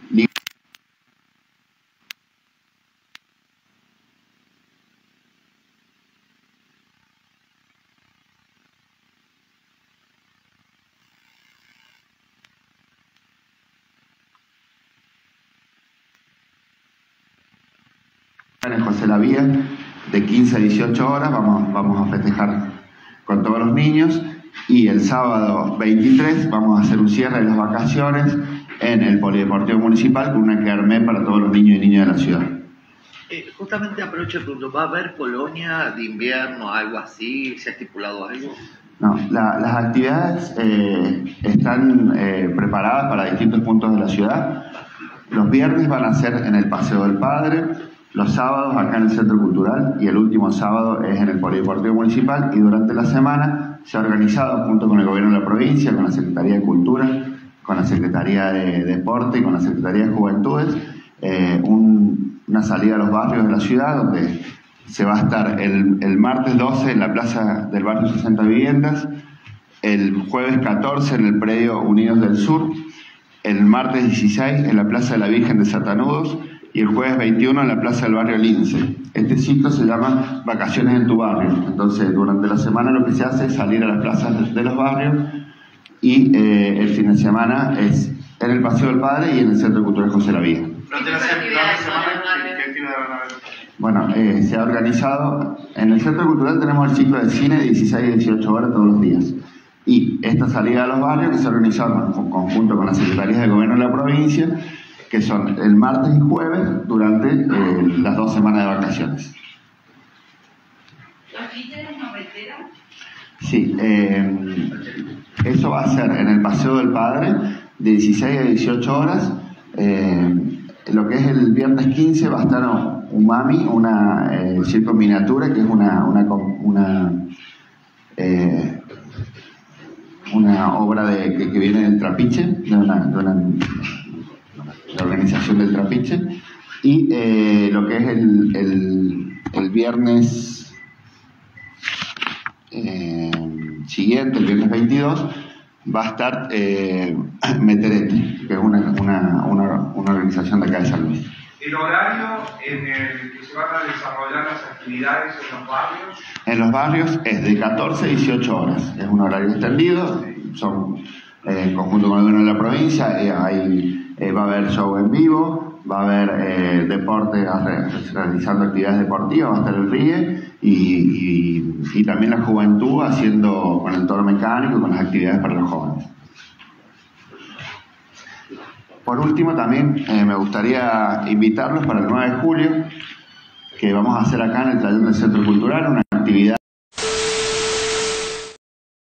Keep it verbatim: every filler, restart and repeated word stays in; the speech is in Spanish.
En José La Vía, de quince a dieciocho horas, vamos, vamos a festejar con todos los niños, y el sábado veintitrés vamos a hacer un cierre de las vacaciones en el Polideportivo Municipal con una kermés para todos los niños y niñas de la ciudad. Eh, justamente aprovecho el punto, ¿va a haber colonia de invierno, algo así? ¿Se ha estipulado algo? No, la, las actividades eh, están eh, preparadas para distintos puntos de la ciudad. Los viernes van a ser en el Paseo del Padre, los sábados acá en el Centro Cultural, y el último sábado es en el Polideportivo Municipal, y durante la semana se ha organizado junto con el Gobierno de la provincia, con la Secretaría de Cultura, con la Secretaría de Deporte y con la Secretaría de Juventudes, eh, un, una salida a los barrios de la ciudad, donde se va a estar el, el martes doce en la Plaza del Barrio sesenta Viviendas, el jueves catorce en el predio Unidos del Sur, el martes dieciséis en la Plaza de la Virgen de Satanudos, y el jueves veintiuno en la Plaza del Barrio Lince. Este ciclo se llama Vacaciones en tu Barrio. Entonces, durante la semana lo que se hace es salir a las plazas de los barrios, y eh, el fin de semana es en el Paseo del Padre y en el Centro Cultural José La Vía. Durante la semana, ¿qué actividades van a haber? Bueno, eh, se ha organizado, en el Centro Cultural tenemos el ciclo de cine de dieciséis a dieciocho horas todos los días. Y esta salida a los barrios que se ha organizado en conjunto con las Secretarías de Gobierno de la provincia, que son el martes y jueves durante eh, las dos semanas de vacaciones. ¿Los líderes no reiteran? Sí, eh, eso va a ser en el Paseo del Padre de dieciséis a dieciocho horas. Eh, lo que es el viernes quince va a estar Umami, una eh, circo miniatura, que es una, una, una, eh, una obra de, que, que viene del Trapiche, de una, de una la organización del Trapiche, y eh, lo que es el, el, el viernes eh, siguiente, el viernes veintidós, va a estar eh, Meterete, que es una, una, una, una organización de acá de San Luis. ¿El horario en el que se van a desarrollar las actividades en los barrios? En los barrios es de catorce a dieciocho horas, es un horario extendido, son eh, en conjunto con el gobierno de la provincia, eh, hay Eh, va a haber show en vivo, va a haber eh, deporte, realizando actividades deportivas, va a estar el R I E y, y, y también la juventud haciendo con el toro mecánico y con las actividades para los jóvenes. Por último, también eh, me gustaría invitarlos para el nueve de julio, que vamos a hacer acá en el taller del Centro Cultural, una actividad